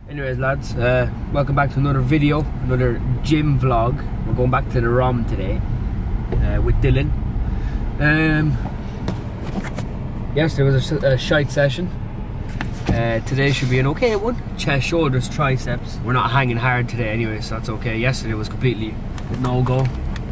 Anyways lads, welcome back to another video, another gym vlog. We're going back to the ROM today with Dylan. Yesterday was a shite session. Today should be an okay one. Chest, shoulders, triceps. We're not hanging hard today anyway, so that's okay. Yesterday was completely no-go.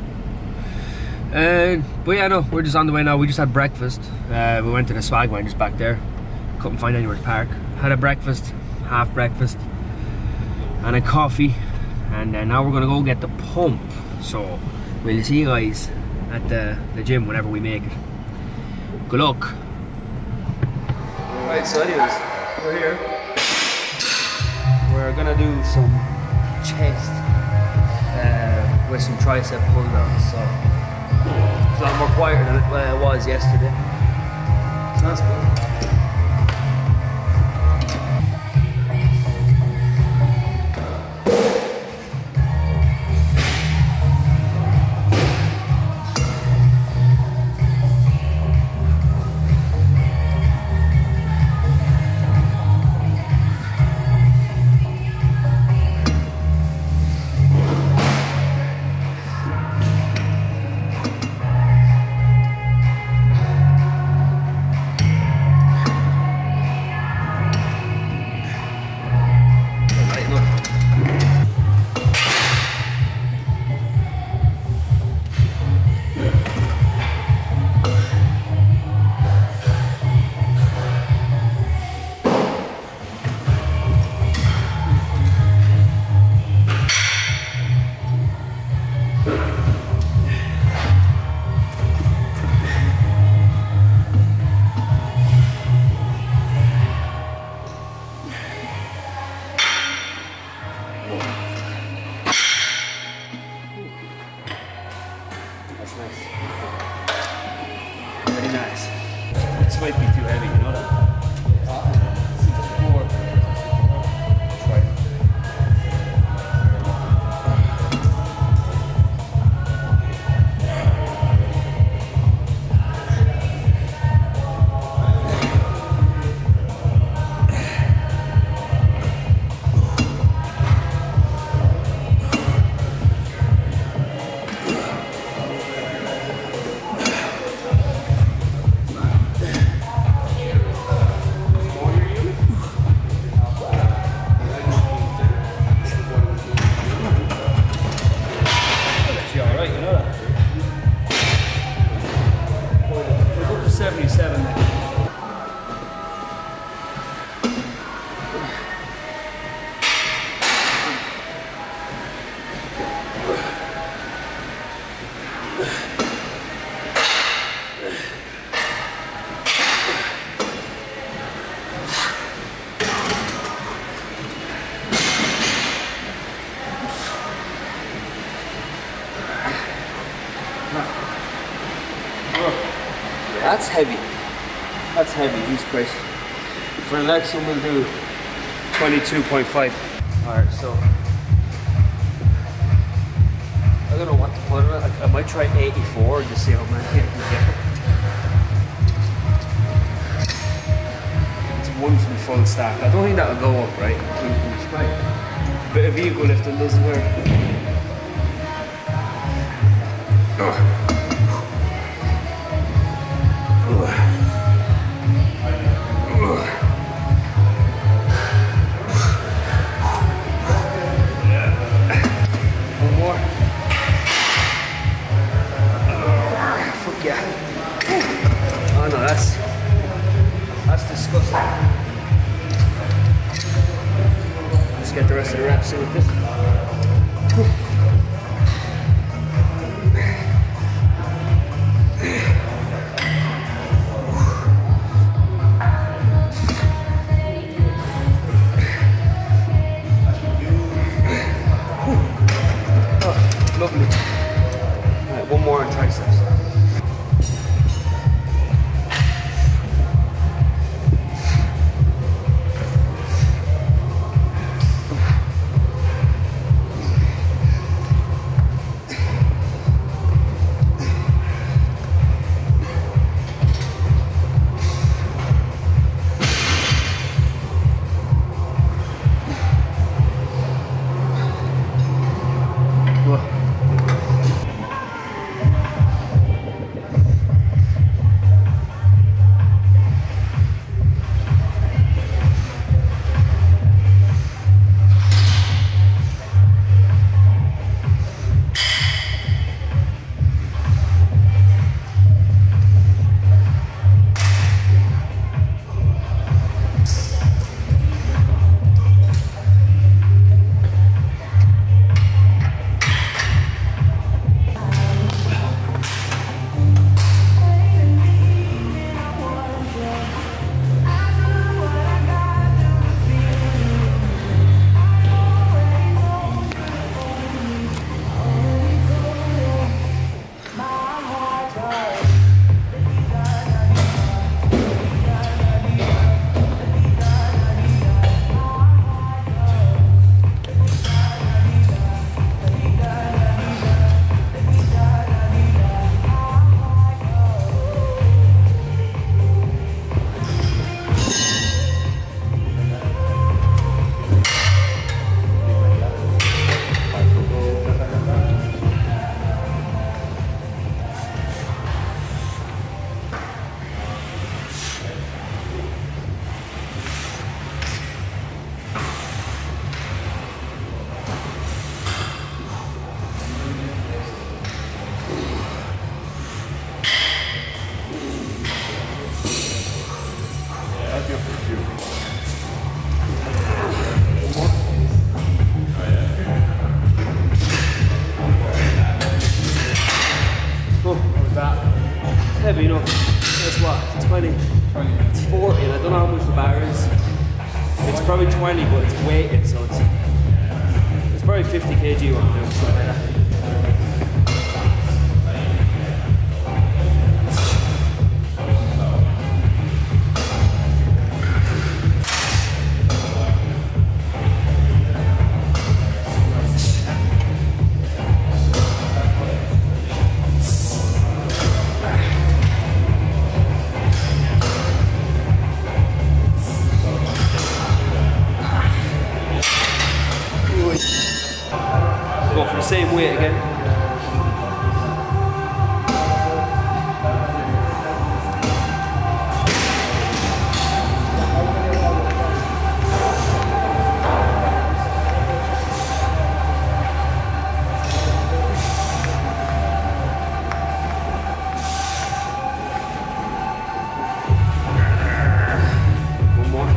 But yeah, no, we're just on the way now. We just had breakfast. We went to the Swag Mine just back there. Couldn't find anywhere to park. Had a breakfast, half breakfast, and a coffee. And now we're gonna go get the pump. So we'll see you guys at the gym whenever we make it. Good luck. Right, so anyways, we're here. We're gonna do some chest with some tricep pull downs. So it's a lot more quieter than it was yesterday. So that's good. Very nice. This might be too heavy, you know that? That's heavy. That's heavy, Jesus Christ. For the next one we'll do 22.5. Alright, so I don't know what to put on it. I might try 84 and just see how many I can get. It's one from full stack. I don't think that'll go up, right? We'll try a bit of ego lifting doesn't work. That's disgusting. Let's get the rest of the reps in with this. Oh, lovely. Right, one more on triceps. 120, but it's weighted, so it's probably 50 kg one, something like that. Go for the same weight again. One more.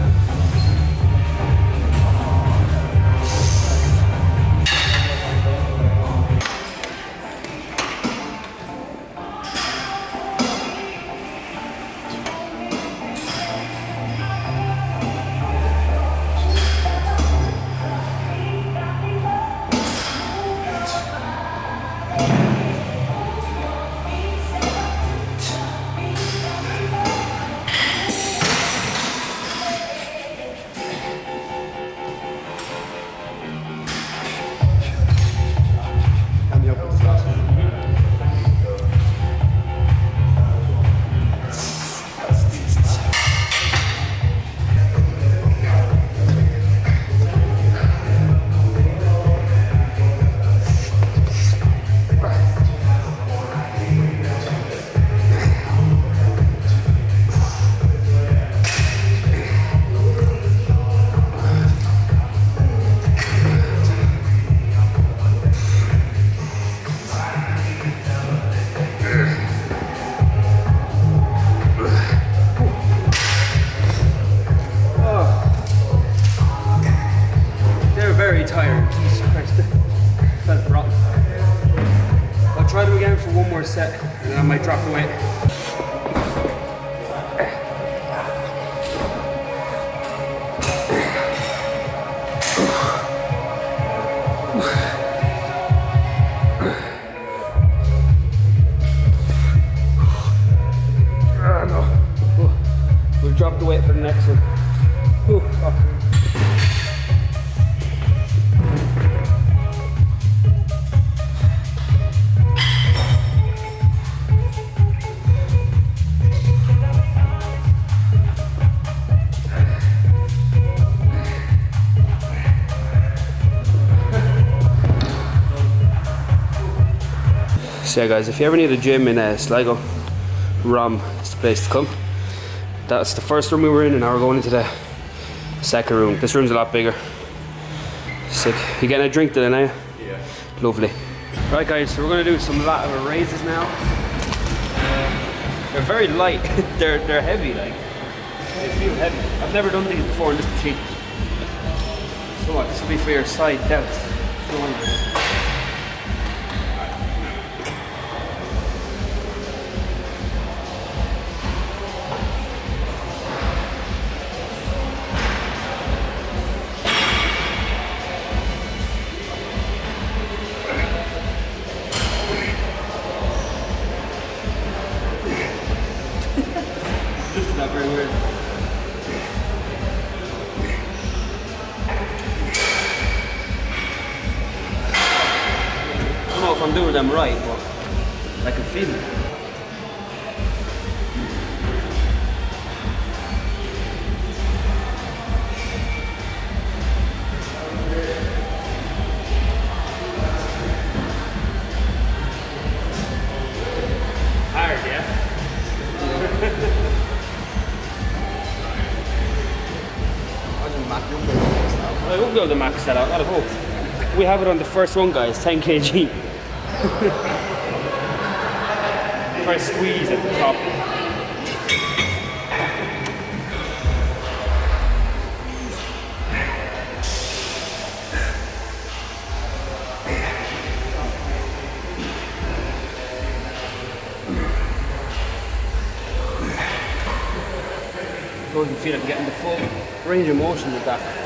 Tired. Jesus Christ. Felt rotten. I'll try them again for one more set and then I might drop the weight. We'll drop the weight for the next one. So yeah guys, if you ever need a gym in Sligo, ROM is the place to come. That's the first room we were in and now we're going into the second room. This room's a lot bigger. Sick. You getting a drink today now? Yeah. Lovely. Right guys, so we're going to do some lateral raises now. They're very light. they're heavy, like. They feel heavy. I've never done these before in this machine. So what, this will be for your side delts. Not very weird. I don't know if I'm doing them right, but I can feel it. Hard, yeah? I hope we have the max set out, I hope. We have it on the first one guys, 10 kg. Try squeeze at the top. I can feel like getting the full range of motion with that.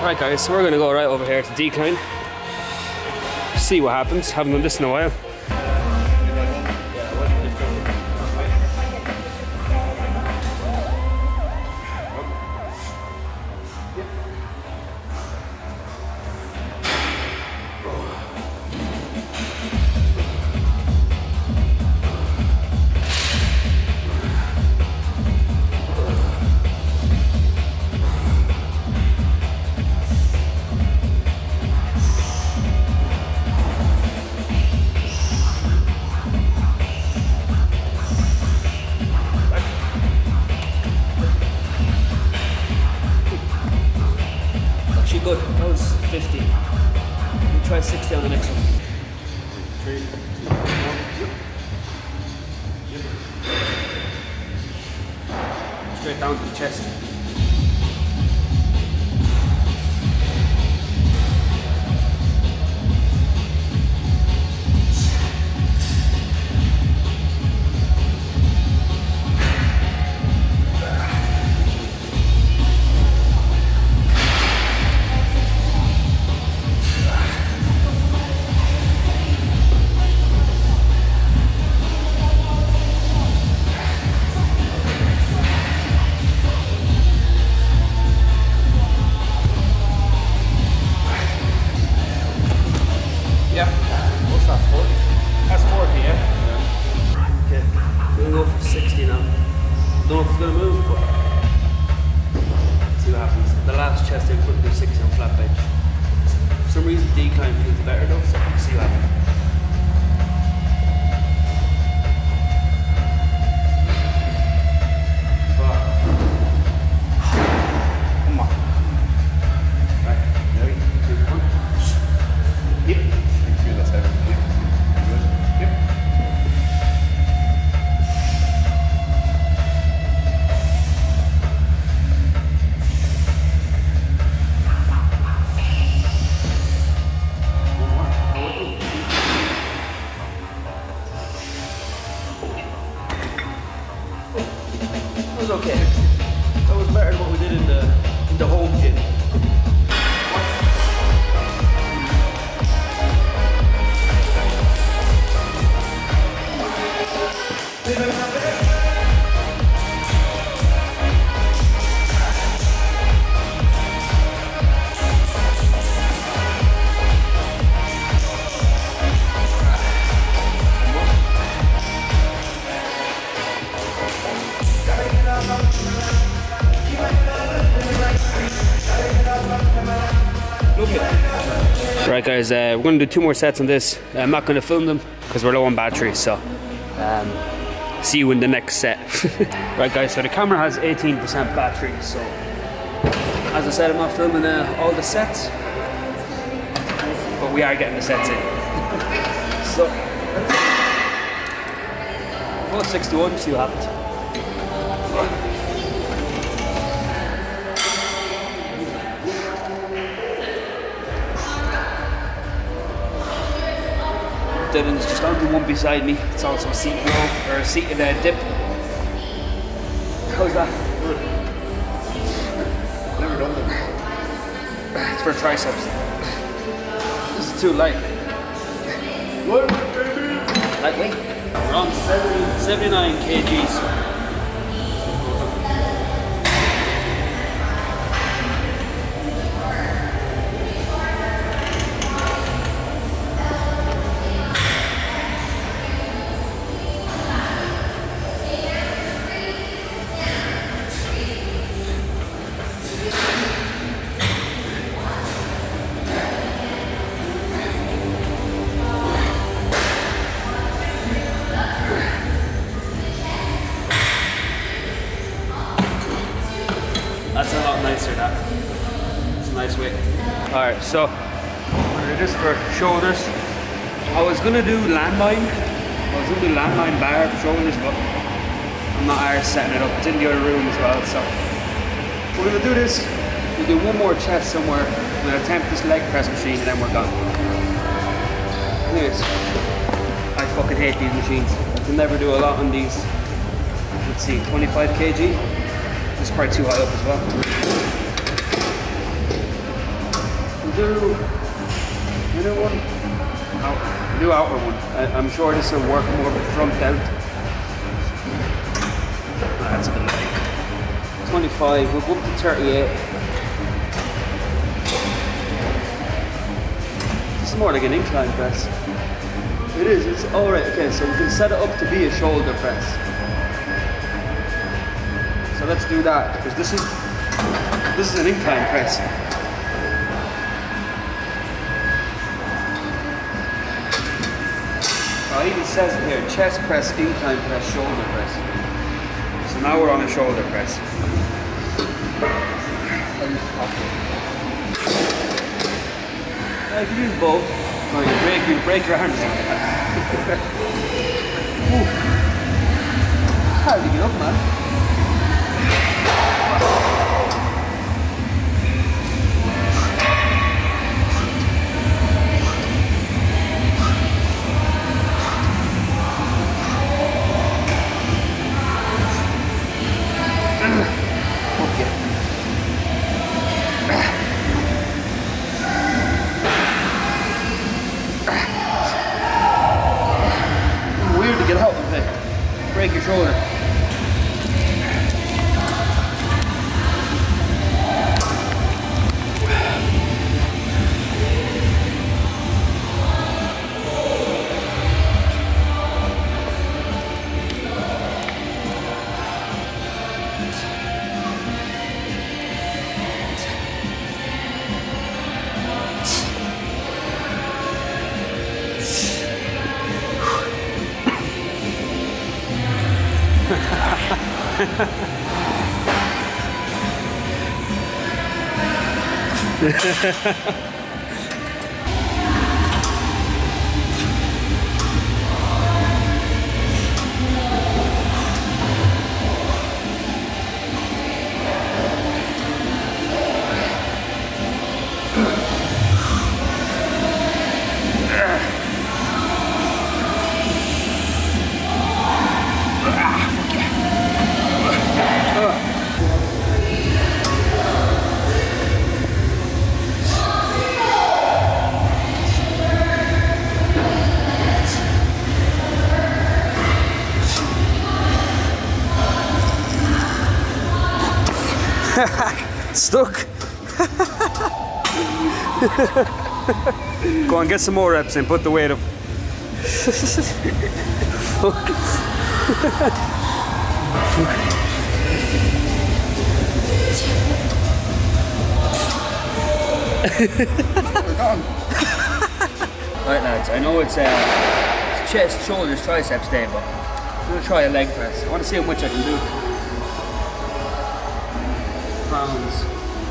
Right guys, so we're gonna go right over here to decline. See what happens. Haven't done this in a while. Good. That was 50. We'll try 60 on the next one. 3, 2, 1. Straight down to the chest. Chest, I couldn't do 60 on flat bench. For some reason, decline feels better though, so we'll see what happens. Come on. Right, ready? 2, 1. Yep. You feel that's heavy. Yep. Good. Yep. Okay, that was better than what we did in the home gym. Right guys, we're going to do 2 more sets on this. I'm not going to film them because we're low on battery, so see you in the next set. Right guys, so the camera has 18% battery, so as I said, I'm not filming all the sets, but we are getting the sets in. So well, 61, see what happens. Dylan's just on the one beside me. It's also a seated row, or a seated dip. How's that? Good. Never done them. It's for triceps. This is too light. What? Lightweight? We're on 79 kgs. That's a lot nicer, that. It's a nice weight. Alright, so I'm gonna do this for shoulders. I was gonna do landmine. Bar for shoulders, but I'm not arse setting it up. It's in the other room as well, so we're gonna do this. We'll do 1 more chest somewhere. We'll attempt this leg press machine and then we're gone. Anyways, I fucking hate these machines. I can never do a lot on these. Let's see, 25 kg. This is probably too high up as well. inner one, do outer one. I'm sure this will work more with front out. That's a bit light. 25, we'll go up to 38. This is more like an incline press. It is, it's alright, okay, so we can set it up to be a shoulder press. So let's do that, because this is an incline press. Oh, it even says it here, chest press, incline press, shoulder press. So now we're on a shoulder press. I can use both. No, you break your arms. It's hard to get up, man. Break your shoulder. Stuck. Go on, get some more reps and put the weight up. Right lads, I know it's chest, shoulders, triceps day, but I'm going to try a leg press. I want to see how much I can do. Pounds.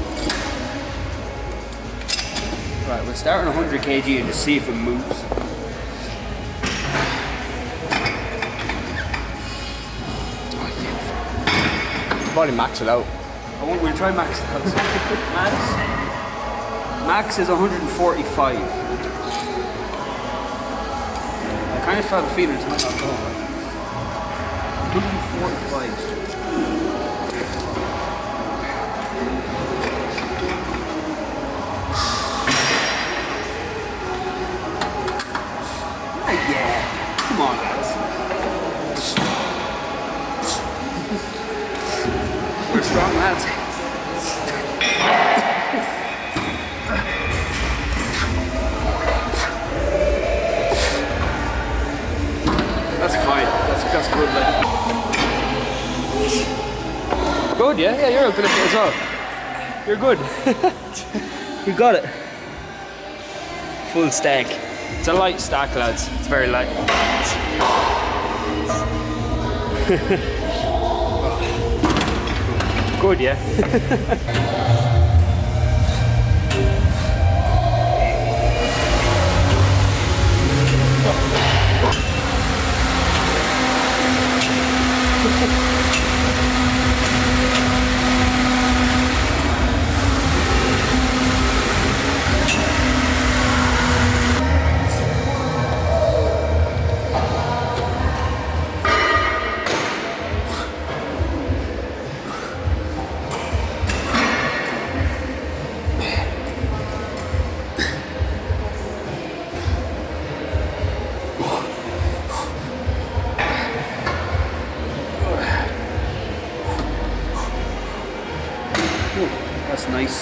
Right, we'll start on 100 kg and just see if it moves. Probably max it out. We'll try max it out. Max is 145. I kind of felt the feeling it's not going. 145. Yeah, come on lads. We're strong lads. That's fine, that's good like. Good, yeah, you're good at it as well. You're good. You got it. Full stack. It's a light stack, lads. It's very light. Good, yeah? nice.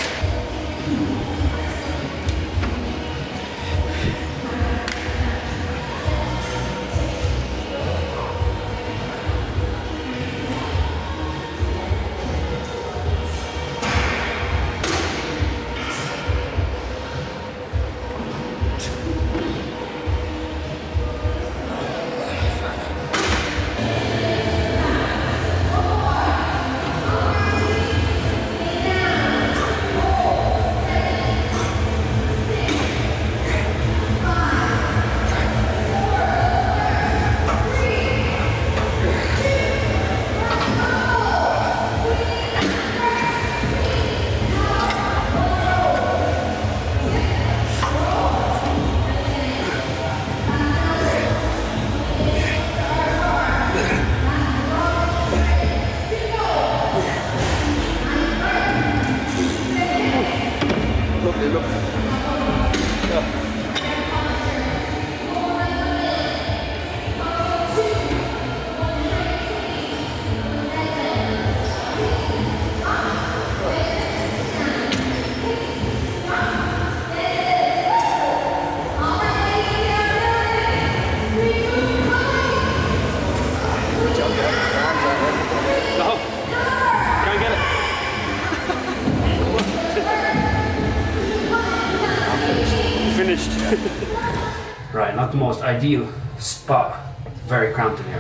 Right, not the most ideal spot. Very cramped in here.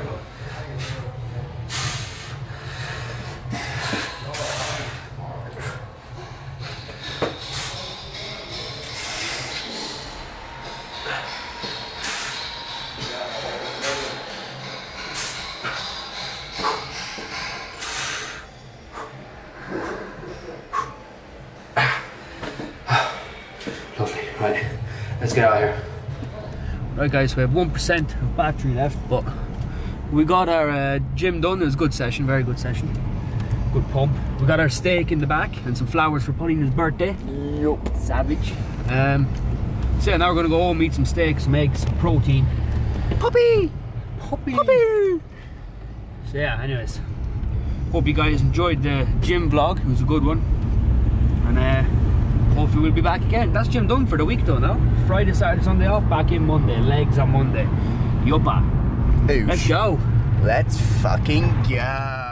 Lovely, right, let's get out of here. Right guys, we have 1% of battery left, but we got our gym done. It was a good session, very good session. Good pump. We got our steak in the back and some flowers for Pauline's birthday. Yup. Savage. So yeah, now we're gonna go home, eat some steak, some eggs, some protein. Puppy! Puppy! Puppy! So yeah, anyways. Hope you guys enjoyed the gym vlog. It was a good one. And hopefully we'll be back again. That's gym done for the week though now. Friday, Saturday, Sunday off, back in Monday. Legs on Monday. Yuppa. Oosh. Let's go. Let's fucking go.